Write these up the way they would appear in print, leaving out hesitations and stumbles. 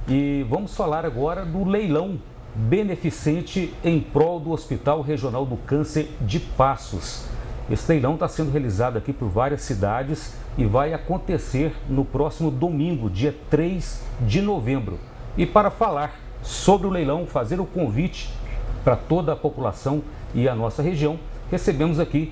E vamos falar agora do leilão beneficente em prol do Hospital Regional do Câncer de Passos. Esse leilão está sendo realizado aqui por várias cidades e vai acontecer no próximo domingo, dia 3 de novembro. E para falar sobre o leilão, fazer o convite para toda a população e a nossa região, recebemos aqui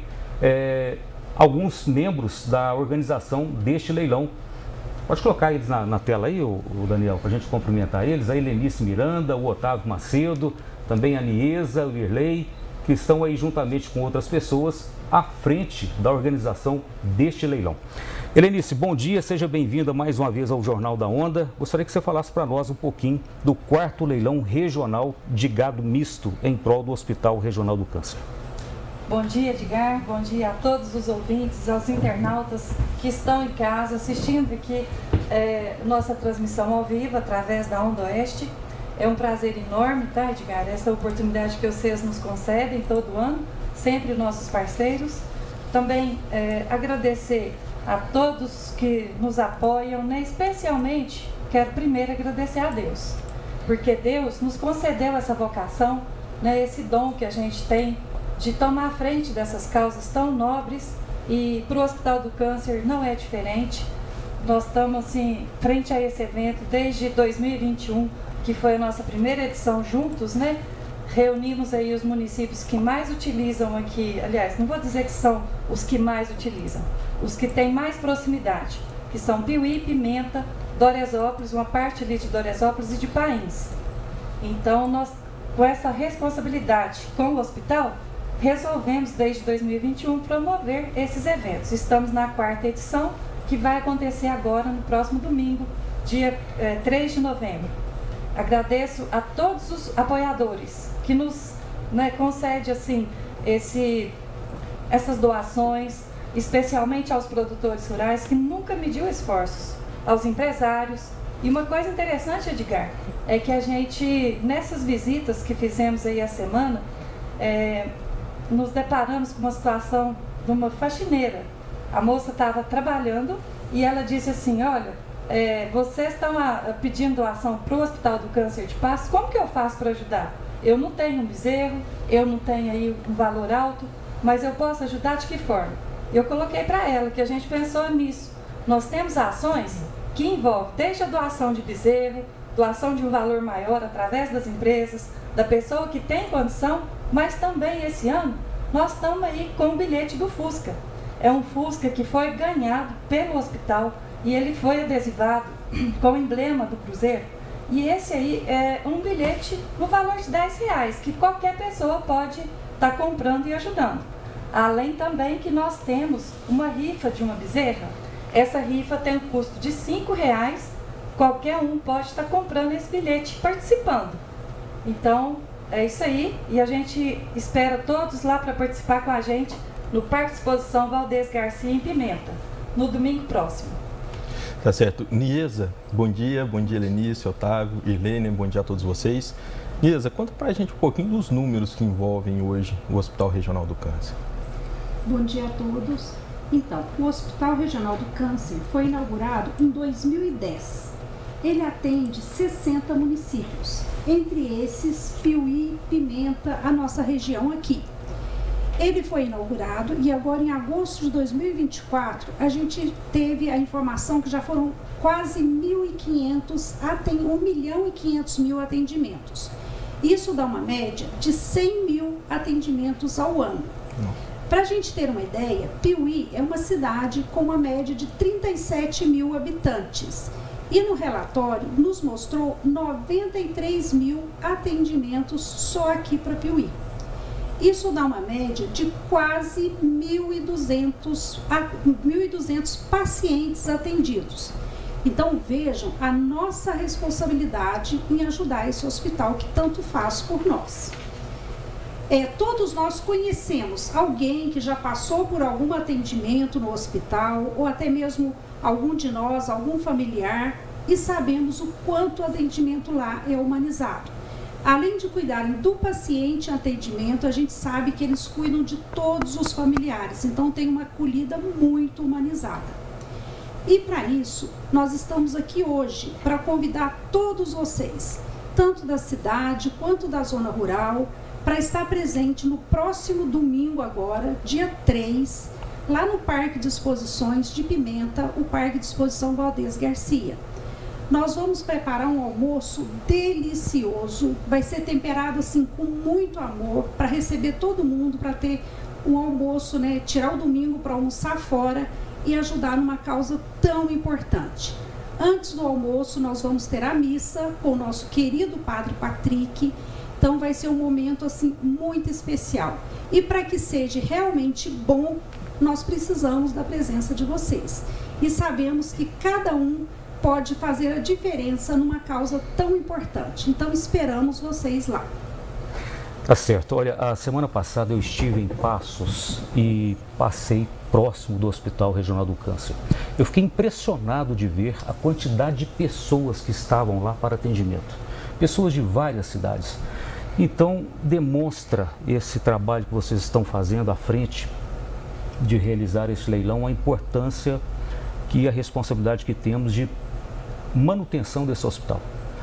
alguns membros da organização deste leilão. Pode colocar eles na tela aí, o Daniel, para a gente cumprimentar eles. A Helenice Miranda, o Otávio Macedo, também a Niesa, o Irley, que estão aí juntamente com outras pessoas à frente da organização deste leilão. Helenice, bom dia, seja bem-vinda mais uma vez ao Jornal da Onda. Gostaria que você falasse para nós um pouquinho do 4º leilão regional de gado misto em prol do Hospital Regional do Câncer. Bom dia, Edgar. Bom dia a todos os ouvintes, aos internautas que estão em casa assistindo aqui nossa transmissão ao vivo através da Onda Oeste. É um prazer enorme, tá, Edgar? Essa oportunidade que vocês nos concedem todo ano, sempre nossos parceiros. Também agradecer a todos que nos apoiam, né? Especialmente quero primeiro agradecer a Deus, porque Deus nos concedeu essa vocação, né? Esse dom que a gente tem de tomar a frente dessas causas tão nobres, e para o Hospital do Câncer não é diferente. Nós estamos assim, frente a esse evento desde 2021, que foi a nossa primeira edição juntos, né? Reunimos aí os municípios que mais utilizam aqui, aliás, não vou dizer que são os que mais utilizam, os que têm mais proximidade, que são Piuí, Pimenta, Doresópolis, uma parte ali de Doresópolis e de Pains. Então, nós, com essa responsabilidade com o hospital, resolvemos desde 2021 promover esses eventos. Estamos na 4ª edição, que vai acontecer agora no próximo domingo, dia 3 de novembro. Agradeço a todos os apoiadores que nos concedem assim, essas doações, especialmente aos produtores rurais que nunca mediu esforços, aos empresários. E uma coisa interessante, Edgar, é que a gente, nessas visitas que fizemos aí a semana, nos deparamos com uma situação de uma faxineira. A moça estava trabalhando e ela disse assim: olha, vocês estão pedindo doação para o Hospital do Câncer de Passos, como que eu faço para ajudar? Eu não tenho um bezerro, eu não tenho aí um valor alto, mas eu posso ajudar de que forma? Eu coloquei para ela que a gente pensou nisso. Nós temos ações que envolvem desde a doação de bezerro, doação de um valor maior através das empresas, da pessoa que tem condição, mas também esse ano nós estamos aí com o bilhete do Fusca. É um Fusca que foi ganhado pelo hospital e ele foi adesivado com o emblema do Cruzeiro. E esse aí é um bilhete no valor de R$10, que qualquer pessoa pode estar comprando e ajudando. Além também que nós temos uma rifa de uma bezerra. Essa rifa tem um custo de R$5, qualquer um pode estar comprando esse bilhete e participando. Então, é isso aí, e a gente espera todos lá para participar com a gente no Parque de Exposição Valdez Garcia, em Pimenta, no domingo próximo. Tá certo. Niesa, bom dia Helenice, Otávio, Irlene, bom dia a todos vocês. Niesa, conta para a gente um pouquinho dos números que envolvem hoje o Hospital Regional do Câncer. Bom dia a todos. Então, o Hospital Regional do Câncer foi inaugurado em 2010. Ele atende 60 municípios, entre esses Piuí, Pimenta, a nossa região aqui. Ele foi inaugurado e agora em agosto de 2024 a gente teve a informação que já foram quase 1.500.000 atendimentos. Isso dá uma média de 100.000 atendimentos ao ano. Para a gente ter uma ideia, Piuí é uma cidade com uma média de 37.000 habitantes. E no relatório nos mostrou 93.000 atendimentos só aqui para Piuí. Isso dá uma média de quase 1.200 pacientes atendidos. Então vejam a nossa responsabilidade em ajudar esse hospital que tanto faz por nós. Todos nós conhecemos alguém que já passou por algum atendimento no hospital, ou até mesmo algum de nós, algum familiar, e sabemos o quanto o atendimento lá é humanizado. Além de cuidarem do paciente em atendimento, a gente sabe que eles cuidam de todos os familiares, então tem uma acolhida muito humanizada. E para isso, nós estamos aqui hoje para convidar todos vocês, tanto da cidade quanto da zona rural, para estar presente no próximo domingo agora, dia 3, lá no Parque de Exposições de Pimenta, o Parque de Exposição Valdez Garcia. Nós vamos preparar um almoço delicioso, vai ser temperado assim com muito amor, para receber todo mundo, para ter um almoço, né, tirar o domingo para almoçar fora e ajudar numa causa tão importante. Antes do almoço, nós vamos ter a missa com o nosso querido Padre Patrick. Então, vai ser um momento assim muito especial. E para que seja realmente bom, nós precisamos da presença de vocês. E sabemos que cada um pode fazer a diferença numa causa tão importante. Então, esperamos vocês lá. Tá certo. Olha, a semana passada eu estive em Passos e passei próximo do Hospital Regional do Câncer. Eu fiquei impressionado de ver a quantidade de pessoas que estavam lá para atendimento. Pessoas de várias cidades. Então, demonstra esse trabalho que vocês estão fazendo à frente de realizar esse leilão, a importância e a responsabilidade que temos de manutenção desse hospital.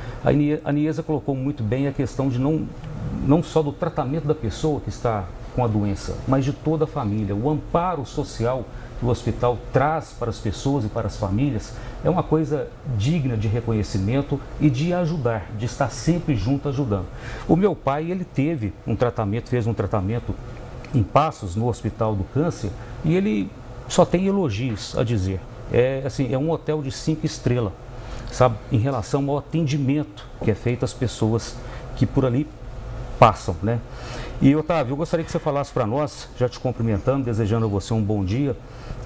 A Niesa colocou muito bem a questão de não só do tratamento da pessoa que está com a doença, mas de toda a família. O amparo social que o hospital traz para as pessoas e para as famílias é uma coisa digna de reconhecimento e de ajudar, de estar sempre junto ajudando. O meu pai, ele teve um tratamento, fez um tratamento em Passos, no Hospital do Câncer, e ele só tem elogios a dizer. É um hotel de 5 estrelas, sabe, em relação ao atendimento que é feito às pessoas que por ali passam, né? E Otávio, eu gostaria que você falasse para nós, já te cumprimentando, desejando a você um bom dia,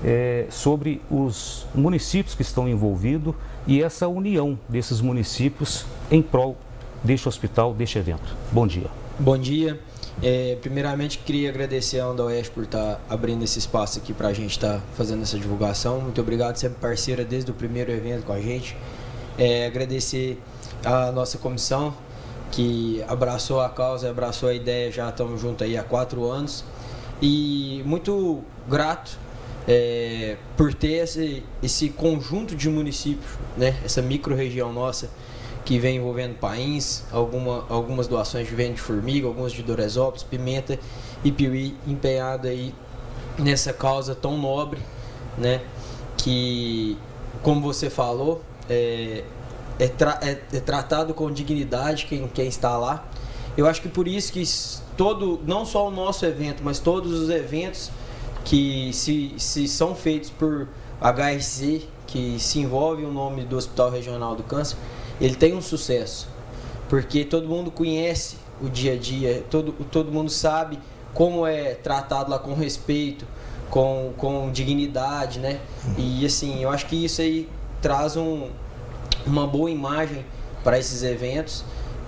sobre os municípios que estão envolvidos e essa união desses municípios em prol deste hospital, deste evento. Bom dia. Bom dia. Primeiramente, queria agradecer a Onda Oeste por estar abrindo esse espaço aqui para a gente estar fazendo essa divulgação. Muito obrigado, sempre parceira desde o primeiro evento com a gente. Agradecer a nossa comissão, que abraçou a causa, abraçou a ideia, já estamos juntos aí há 4 anos. E muito grato por ter esse conjunto de municípios, né? Essa micro-região nossa, que vem envolvendo Pains, algumas doações vêm de Formiga, algumas de Doresópolis, Pimenta e Piuí, empenhado aí nessa causa tão nobre, né? Que, como você falou, é tratado com dignidade quem está lá. Eu acho que por isso que não só o nosso evento, mas todos os eventos que se são feitos por HRC, que se envolve o nome do Hospital Regional do Câncer, ele tem um sucesso, porque todo mundo conhece o dia a dia, todo mundo sabe como é tratado lá com respeito, com dignidade, né? E assim, eu acho que isso aí traz uma boa imagem para esses eventos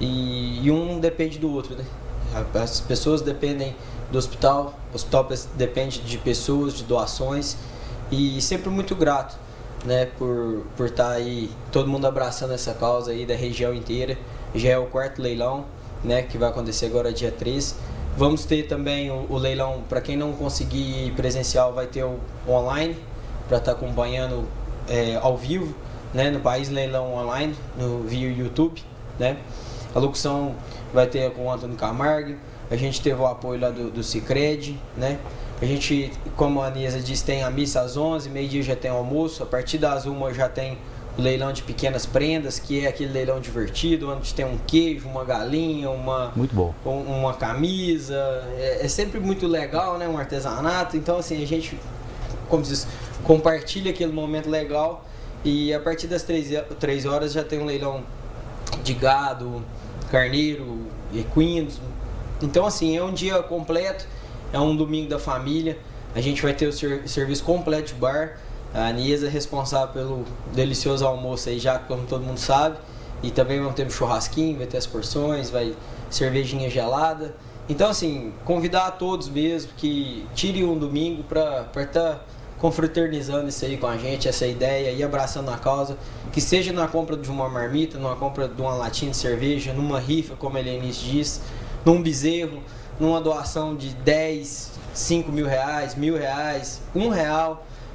e um depende do outro, né? As pessoas dependem do hospital, o hospital depende de pessoas, de doações, e sempre muito grato, né, por estar aí todo mundo abraçando essa causa aí da região inteira. Já é o 4º leilão, né, que vai acontecer agora dia 3. Vamos ter também o leilão, para quem não conseguir ir presencial, vai ter o online, para estar acompanhando ao vivo, né, no País Leilão Online, via YouTube, né. A locução vai ter com o Antônio Camargo. A gente teve o apoio lá do Sicredi, né. A gente, como a Niesa disse, tem a missa às 11, meio-dia já tem o almoço. A partir das 1 já tem o leilão de pequenas prendas, que é aquele leilão divertido, onde tem um queijo, uma galinha, muito bom, uma camisa. É sempre muito legal, né? Um artesanato. Então, assim, a gente, como diz, compartilha aquele momento legal. E a partir das 3 horas já tem um leilão de gado, carneiro, equinos. Então, assim, é um dia completo. É um domingo da família. A gente vai ter o serviço completo de bar. A Niesa é responsável pelo delicioso almoço aí, já como todo mundo sabe. E também vamos ter um churrasquinho, vai ter as porções, vai cervejinha gelada. Então, assim, convidar a todos mesmo que tirem um domingo para estar confraternizando isso aí com a gente, essa ideia e abraçando a causa. Que seja na compra de uma marmita, numa compra de uma latinha de cerveja, numa rifa, como a Helenice diz, num bezerro, numa doação de 10, 5 mil reais, R$1.000, R$1.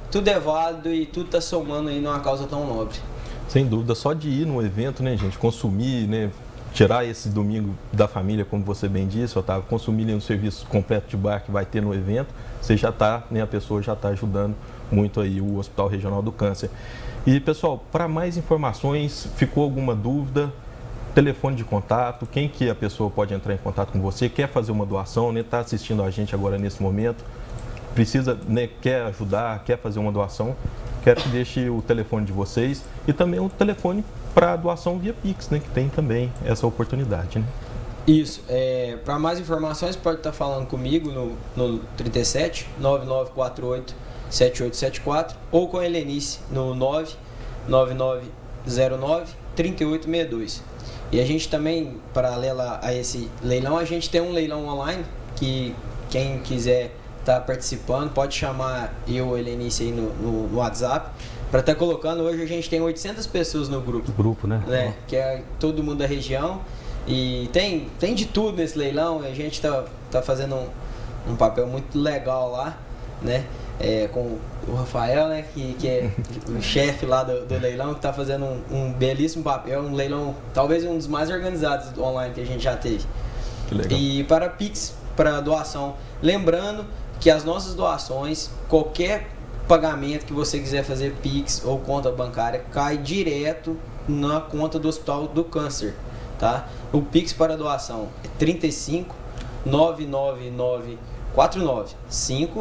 tudo é válido e tudo está somando aí numa causa tão nobre. Sem dúvida, só de ir no evento, né, gente, consumir, né, tirar esse domingo da família, como você bem disse, Otávio, consumir um serviço completo de bar que vai ter no evento, você já está, né, a pessoa já está ajudando muito aí o Hospital Regional do Câncer. E, pessoal, para mais informações, ficou alguma dúvida? Telefone de contato, quem que a pessoa pode entrar em contato com você, quer fazer uma doação, né, está assistindo a gente agora nesse momento, precisa, né, quer ajudar, quer fazer uma doação, quero que deixe o telefone de vocês e também o telefone para doação via Pix, né, que tem também essa oportunidade, né? Isso, para mais informações pode estar falando comigo no 37 9948 7874 ou com a Helenice no 99909 3862. E a gente também, paralelo a esse leilão, a gente tem um leilão online que quem quiser estar participando pode chamar eu, a Helenice, aí no WhatsApp para estar colocando. Hoje a gente tem 800 pessoas no grupo. Grupo, né? Que é todo mundo da região. E tem de tudo nesse leilão. A gente tá fazendo um papel muito legal lá, né? Com o Rafael, né? Que é o chefe lá do leilão, que está fazendo um belíssimo papel. Um leilão, talvez um dos mais organizados online que a gente já teve. Que legal. E para Pix, para doação, lembrando que as nossas doações, qualquer pagamento que você quiser fazer Pix ou conta bancária, cai direto na conta do Hospital do Câncer, tá? O Pix para doação é 35 999 49 5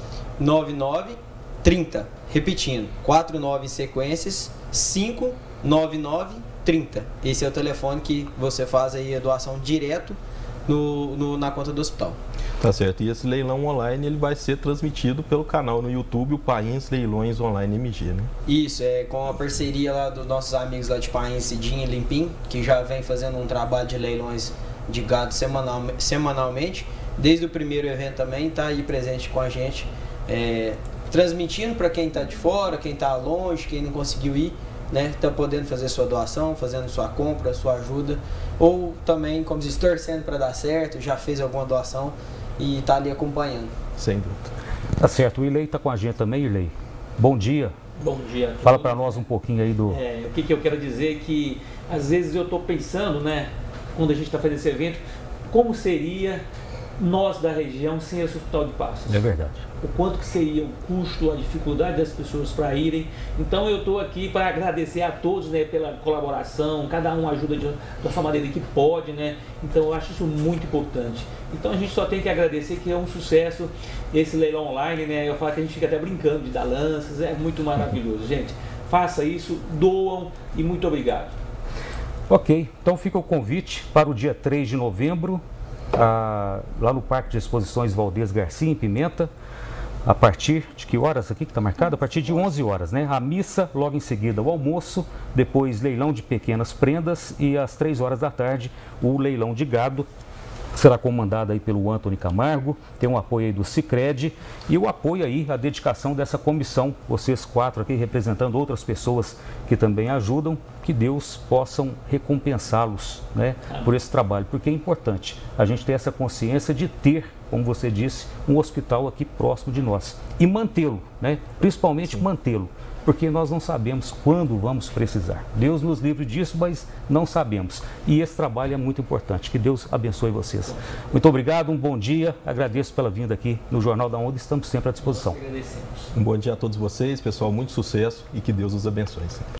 99 30. Repetindo, 49 em sequências, 5 99 30. Esse é o telefone que você faz aí a doação direto na conta do hospital. Tá certo. E esse leilão online ele vai ser transmitido pelo canal no YouTube, o Pains Leilões Online MG, né? Isso, com a parceria lá dos nossos amigos lá de Pains, Cidinha e Limpim, que já vem fazendo um trabalho de leilões de gado semanalmente. Desde o primeiro evento também está aí presente com a gente, transmitindo para quem está de fora, quem está longe, quem não conseguiu ir, né? Está podendo fazer sua doação, fazendo sua compra, sua ajuda, ou também, como diz, torcendo para dar certo, já fez alguma doação e está ali acompanhando. Sem dúvida. Tá certo. O Irley está com a gente também, Irley. Bom dia. Bom dia. Fala para nós um pouquinho aí do... O que eu quero dizer é que, às vezes, eu estou pensando, né, quando a gente está fazendo esse evento, como seria nós da região sem esse Hospital de Passos. É verdade. O quanto que seria o custo, a dificuldade das pessoas para irem. Então eu estou aqui para agradecer a todos, né, pela colaboração, cada um ajuda da sua maneira que pode, né? Então eu acho isso muito importante. Então a gente só tem que agradecer que é um sucesso esse leilão online, né? Eu falo que a gente fica até brincando de dar lanças, é muito maravilhoso. Gente, faça isso, doam e muito obrigado. Ok, então fica o convite para o dia 3 de novembro, lá no Parque de Exposições Valdez Garcia, em Pimenta, a partir de que horas aqui que está marcado? A partir de 11 horas, né? A missa, logo em seguida o almoço, depois leilão de pequenas prendas e às 3 horas da tarde o leilão de gado. Será comandado aí pelo Antônio Camargo, tem um apoio aí do Sicredi e o apoio aí, a dedicação dessa comissão, vocês 4 aqui representando outras pessoas que também ajudam, que Deus possam recompensá-los, né, por esse trabalho, porque é importante a gente ter essa consciência de ter, como você disse, um hospital aqui próximo de nós e mantê-lo, né, principalmente mantê-lo. Porque nós não sabemos quando vamos precisar. Deus nos livre disso, mas não sabemos. E esse trabalho é muito importante. Que Deus abençoe vocês. Muito obrigado, um bom dia. Agradeço pela vinda aqui no Jornal da Onda. Estamos sempre à disposição. Um bom dia a todos vocês, pessoal. Muito sucesso e que Deus os abençoe.